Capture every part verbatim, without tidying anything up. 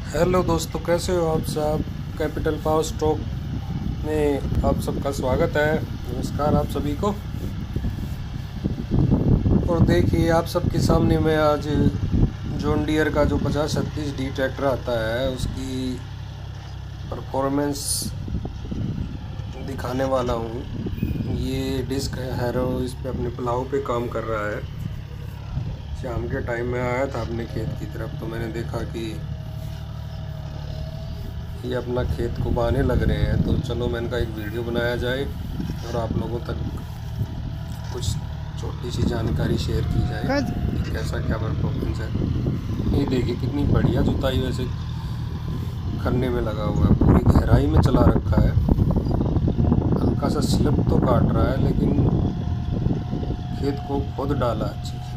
Hello दोस्तों, कैसे हो आप सब। कैपिटल पावर स्टॉक में आप सबका स्वागत है। नमस्कार आप सभी को। और देखिए, आप सबके सामने मैं आज जॉन डियर का जो पचास छत्तीस डी ट्रैक्टर आता है उसकी परफॉर्मेंस दिखाने वाला हूँ। ये डिस्क है हैरो, इस पे अपने प्लाव पे काम कर रहा है। शाम के टाइम में आया था अपने खेत की तरफ, तो मैंने देखा कि ये अपना खेत को बाने लग रहे हैं, तो चलो मैंने कहा एक वीडियो बनाया जाए और आप लोगों तक कुछ छोटी सी जानकारी शेयर की जाए कि कैसा क्या परफॉर्मेंस है। ये देखिए कितनी बढ़िया जुताई वैसे करने में लगा हुआ है, पूरी गहराई में चला रखा है। हल्का सा स्लिप तो काट रहा है लेकिन खेत को खुद डाला अच्छे से।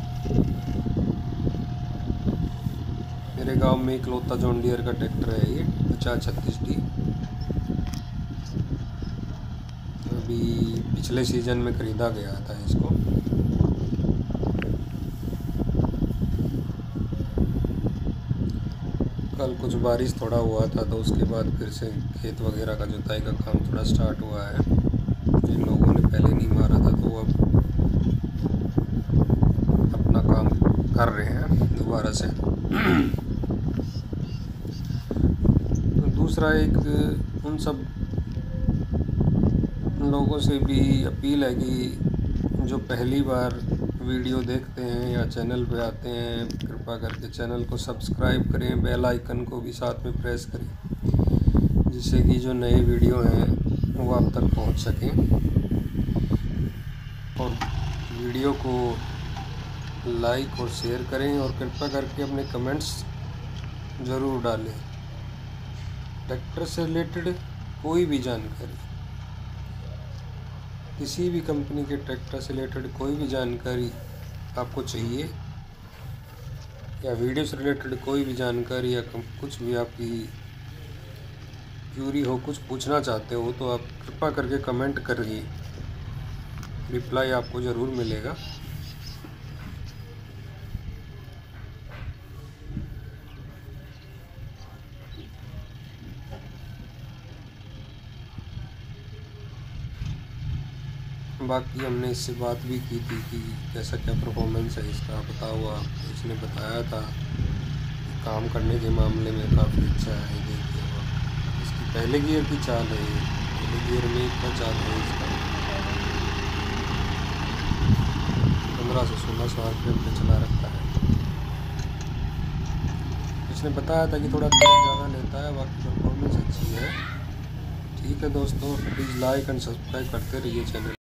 मेरे गांव में इकलौता जॉन डियर का ट्रैक्टर है ये पचास छत्तीस डी। अभी पिछले सीजन में ख़रीदा गया था इसको। कल कुछ बारिश थोड़ा हुआ था तो उसके बाद फिर से खेत वगैरह का जुताई का काम थोड़ा स्टार्ट हुआ है। जिन लोगों ने पहले नहीं मारा था तो वो अब अपना काम कर रहे हैं दोबारा से। दूसरा एक उन सब लोगों से भी अपील है कि जो पहली बार वीडियो देखते हैं या चैनल पे आते हैं, कृपा करके चैनल को सब्सक्राइब करें, बेल आइकन को भी साथ में प्रेस करें, जिससे कि जो नए वीडियो हैं वो आप तक पहुंच सकें। और वीडियो को लाइक और शेयर करें और कृपा करके अपने कमेंट्स ज़रूर डालें। ट्रैक्टर से रिलेटेड कोई भी जानकारी, किसी भी कंपनी के ट्रैक्टर से रिलेटेड कोई भी जानकारी आपको चाहिए या वीडियो से रिलेटेड कोई भी जानकारी या कुछ भी आपकी क्यूरी हो, कुछ पूछना चाहते हो, तो आप कृपा करके कमेंट करिए, रिप्लाई आपको ज़रूर मिलेगा। बाकी हमने इससे बात भी की थी कि कैसा क्या परफॉर्मेंस है इसका, बताओ आप। इसने बताया था काम करने के मामले में काफ़ी अच्छा है। देखिए इसकी पहले गियर की चाल है, पहले गियर में इतना चाल है इसका। पंद्रह से सोलह सौ आर पी एम पे चला रखा है। इसने बताया था कि थोड़ा तेल ज़्यादा लेता है, बाकी परफॉर्मेंस अच्छी है। ठीक है दोस्तों, प्लीज़ लाइक एंड सब्सक्राइब करते रहिए चैनल।